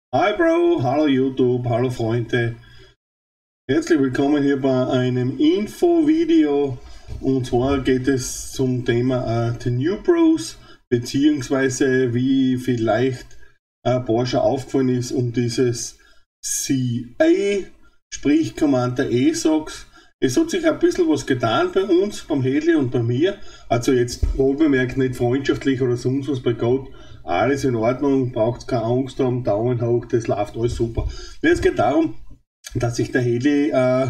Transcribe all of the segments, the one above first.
Hi Bro, hallo YouTube, hallo Freunde. Herzlich willkommen hier bei einem Info-Video. Und zwar geht es zum Thema The New Bros, beziehungsweise wie vielleicht Porsche aufgefallen ist um dieses CA, sprich Commander E-Sox. Es hat sich ein bisschen was getan bei uns, beim Hedli und bei mir. Also jetzt wohlbemerkt nicht freundschaftlich oder sonst was bei Gott. Alles in Ordnung, braucht keine Angst haben, Daumen hoch, das läuft alles super. Es geht darum, dass sich der Hedli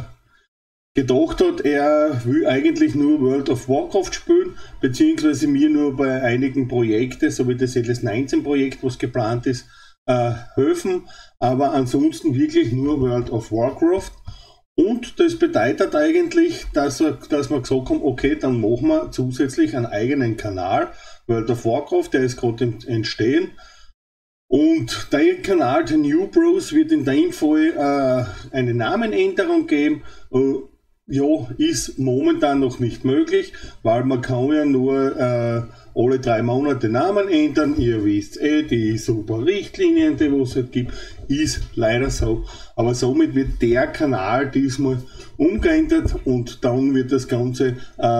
gedacht hat, er will eigentlich nur World of Warcraft spielen, beziehungsweise mir nur bei einigen Projekten, so wie das LS19 Projekt, was geplant ist, helfen, aber ansonsten wirklich nur World of Warcraft. Und das bedeutet eigentlich, dass wir gesagt haben, okay, dann machen wir zusätzlich einen eigenen Kanal, World of Warcraft, der ist gerade im Entstehen. Und der Kanal, The New Bros, wird in dem Fall eine Namenänderung geben. Ja, ist momentan noch nicht möglich, weil man kann ja nur alle 3 Monate Namen ändern. Ihr wisst die super Richtlinien, die es halt gibt, ist leider so. Aber somit wird der Kanal diesmal umgeändert und dann wird das Ganze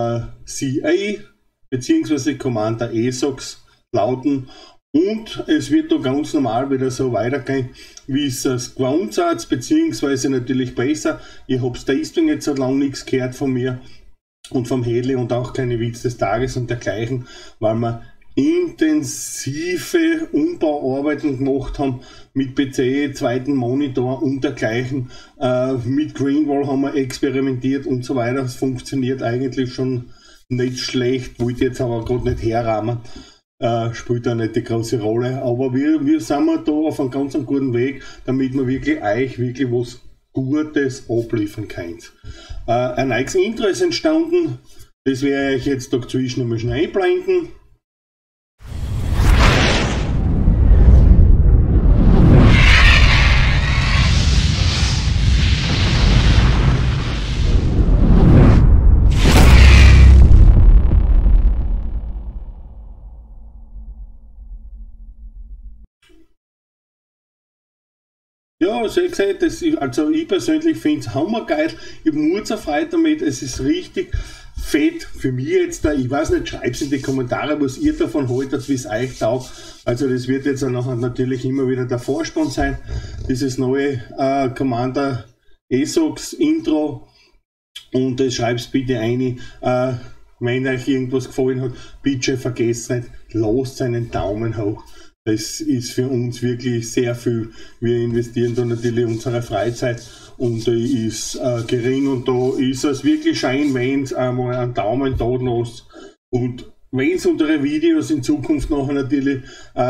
CA bzw. Commander E-Sox lauten. Und es wird da ganz normal wieder so weitergehen, wie es gewohnt seid, beziehungsweise natürlich besser. Ihr habt deswegen jetzt so lange nichts gehört von mir und vom Hedli und auch keine Witz des Tages und dergleichen, weil wir intensive Umbauarbeiten gemacht haben mit PC, zweiten Monitor und dergleichen. Mit Greenwall haben wir experimentiert und so weiter. Es funktioniert eigentlich schon nicht schlecht, wollte jetzt aber gerade nicht herrahmen. Spielt da nicht die große Rolle, aber wir sind da auf einem ganz guten Weg, damit wir euch wirklich was Gutes abliefern könnt. Ein neues Intro ist entstanden, das werde ich jetzt dazwischen einmal schnell einblenden. Ja, so gesagt, also ich persönlich finde es hammergeil. Ich habe nur zur Freude damit, es ist richtig fett für mich jetzt da. Ich weiß nicht, schreibt es in die Kommentare, was ihr davon haltet, wie es euch taugt. Also das wird jetzt auch nachher natürlich immer wieder der Vorspann sein, dieses neue Commander E-Sox Intro. Und das schreibt es bitte ein. Wenn euch irgendwas gefallen hat, bitte vergesst nicht, lasst einen Daumen hoch. Das ist für uns wirklich sehr viel. Wir investieren da natürlich unsere Freizeit und die ist gering und da ist es wirklich schön, wenn es einmal einen Daumen da lasst. Und wenn es unsere Videos in Zukunft nachher natürlich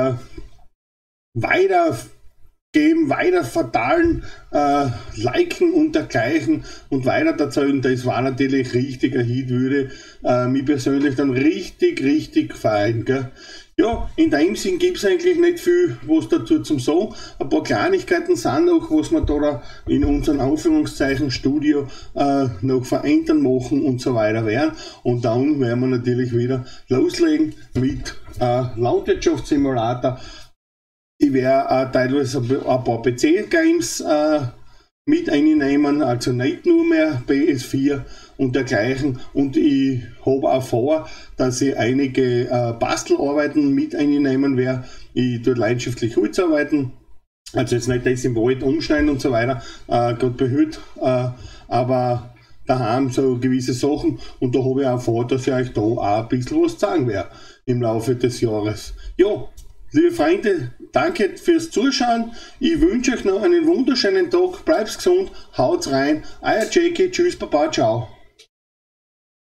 weitergeben, weiter verteilen, liken und dergleichen und weiter erzählen, das war natürlich richtig ein Hit, würde mich persönlich dann richtig freuen, gell? Ja, in dem Sinn gibt es eigentlich nicht viel was dazu zum sagen. Ein paar Kleinigkeiten sind noch, was wir da in unserem Anführungszeichen Studio noch verändern machen und so weiter werden. Und dann werden wir natürlich wieder loslegen mit Landwirtschaftssimulator. Ich werde teilweise ein paar PC-Games mit einnehmen, also nicht nur mehr PS4 und dergleichen. Und ich habe auch vor, dass ich einige Bastelarbeiten mit einnehmen werde. Ich tue leidenschaftlich Holz arbeiten, also jetzt nicht das im Wald umschneiden und so weiter, Gott behüt, aber daheim so gewisse Sachen. Und da habe ich auch vor, dass ich euch da auch ein bisschen was zeigen werde im Laufe des Jahres. Ja, liebe Freunde, danke fürs Zuschauen. Ich wünsche euch noch einen wunderschönen Tag. Bleibt gesund, haut's rein. Euer Jackie, tschüss, Baba, ciao.